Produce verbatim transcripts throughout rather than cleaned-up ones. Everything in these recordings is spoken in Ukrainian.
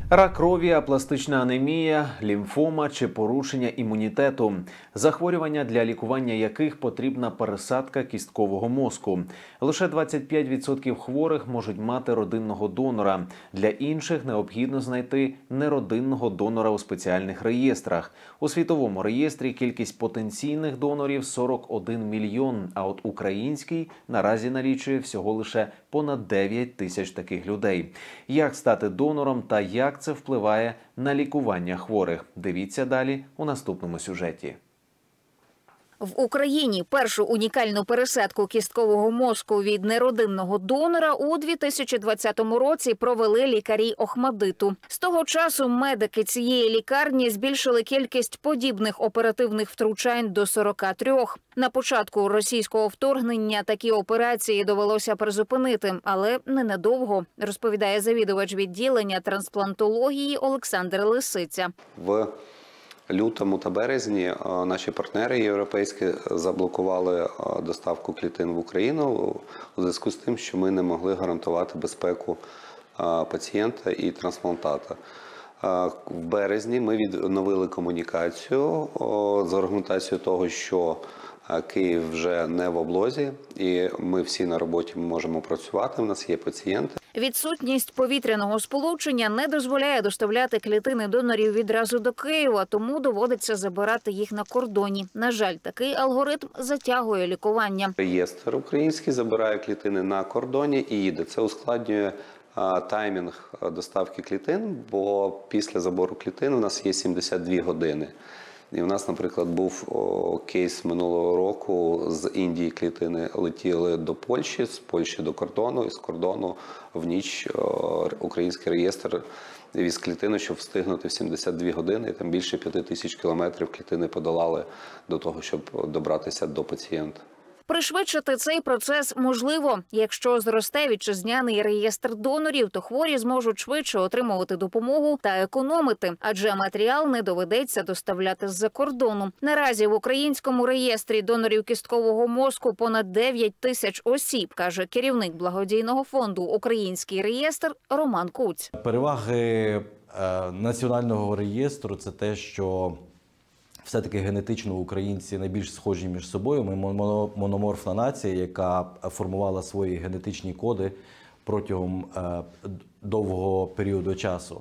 Рак крові, апластична анемія, лімфома чи порушення імунітету – захворювання, для лікування яких потрібна пересадка кісткового мозку. Лише двадцять п'ять відсотків хворих можуть мати родинного донора. Для інших необхідно знайти неродинного донора у спеціальних реєстрах. У світовому реєстрі кількість потенційних донорів – сорок один мільйон, а от український наразі налічує всього лише понад дев'ять тисяч таких людей. Як стати донором та як це впливає на лікування хворих? Дивіться далі у наступному сюжеті. В Україні першу унікальну пересадку кісткового мозку від неродинного донора у дві тисячі двадцятому році провели лікарі Охмадиту. З того часу медики цієї лікарні збільшили кількість подібних оперативних втручань до сорока трьох. На початку російського вторгнення такі операції довелося призупинити, але ненадовго, розповідає завідувач відділення трансплантології Олександр Лисиця. В лютому та березні наші партнери європейські заблокували доставку клітин в Україну у зв'язку з тим, що ми не могли гарантувати безпеку пацієнта і трансплантата. В березні ми відновили комунікацію з аргументацією того, що Київ вже не в облозі, і ми всі на роботі можемо працювати, у нас є пацієнти. Відсутність повітряного сполучення не дозволяє доставляти клітини донорів відразу до Києва, тому доводиться забирати їх на кордоні. На жаль, такий алгоритм затягує лікування. Реєстр український забирає клітини на кордоні і їде. Це ускладнює таймінг доставки клітин, бо після забору клітин у нас є сімдесят дві години. І в нас, наприклад, був о, кейс минулого року, з Індії клітини летіли до Польщі, з Польщі до кордону, і з кордону в ніч о, український реєстр віз клітину, щоб встигнути в сімдесят дві години, і там більше п'яти тисяч кілометрів клітини подолали до того, щоб добратися до пацієнта. Пришвидшити цей процес можливо. Якщо зросте вітчизняний реєстр донорів, то хворі зможуть швидше отримувати допомогу та економити, адже матеріал не доведеться доставляти з-за кордону. Наразі в українському реєстрі донорів кісткового мозку понад дев'ять тисяч осіб, каже керівник благодійного фонду «Український реєстр» Роман Куць. Переваги е, національного реєстру – це те, що все-таки генетично українці найбільш схожі між собою. Ми мономорфна нація, яка формувала свої генетичні коди протягом довгого періоду часу.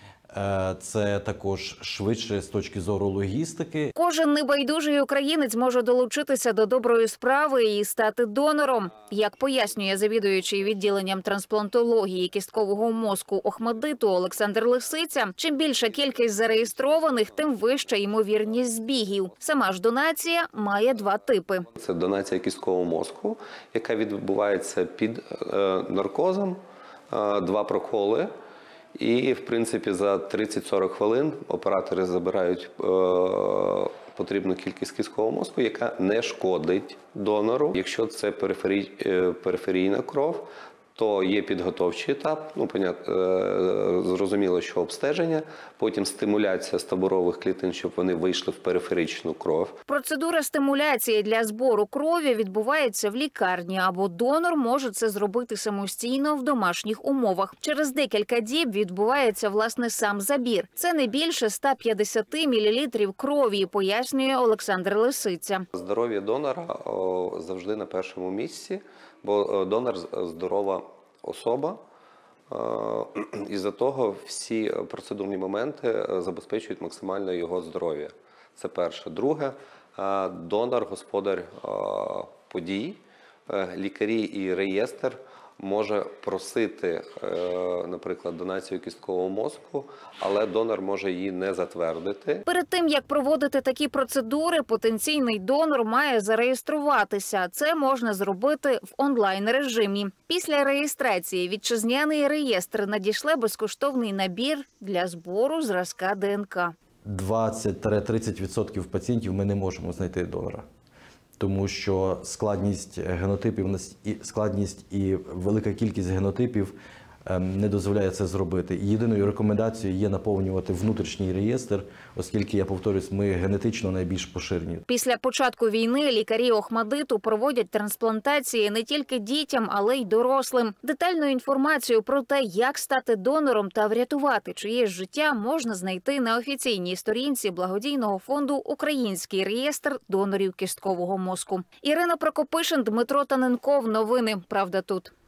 Це також швидше з точки зору логістики. Кожен небайдужий українець може долучитися до доброї справи і стати донором. Як пояснює завідуючий відділенням трансплантології кісткового мозку Охмадиту Олександр Лисиця, чим більша кількість зареєстрованих, тим вища ймовірність збігів. Сама ж донація має два типи. Це донація кісткового мозку, яка відбувається під наркозом, два проколи. І, в принципі, за тридцять-сорок хвилин оператори забирають е, потрібну кількість кісткового мозку, яка не шкодить донору. Якщо це перифері, е, периферійна кров, то є підготовчий етап, ну, понятно, е, зрозуміло, що обстеження, потім стимуляція стаборових клітин, щоб вони вийшли в периферичну кров. Процедура стимуляції для збору крові відбувається в лікарні, або донор може це зробити самостійно в домашніх умовах. Через декілька діб відбувається, власне, сам забір. Це не більше ста п'ятдесят мілілітрів крові, пояснює Олександр Лисиця. Здоров'я донора о, завжди на першому місці, бо донор здорова особа. Із-за того всі процедурні моменти забезпечують максимально його здоров'я. Це перше. Друге, донор, господар подій, лікарі і реєстр може просити, наприклад, донацію кісткового мозку, але донор може її не затвердити. Перед тим, як проводити такі процедури, потенційний донор має зареєструватися. Це можна зробити в онлайн-режимі. Після реєстрації вітчизняний реєстр надішле безкоштовний набір для збору зразка ДНК. двадцять-тридцять відсотків пацієнтів ми не можемо знайти донора. Тому що складність генотипів і складність і велика кількість генотипів не дозволяє це зробити. І єдиною рекомендацією є наповнювати внутрішній реєстр, оскільки, я повторюсь, ми генетично найбільш поширені. Після початку війни лікарі Охмадиту проводять трансплантації не тільки дітям, але й дорослим. Детальну інформацію про те, як стати донором та врятувати чиєсь життя, можна знайти на офіційній сторінці благодійного фонду «Український реєстр донорів кісткового мозку». Ірина Прокопишин, Дмитро Таненков. Новини «Правда тут».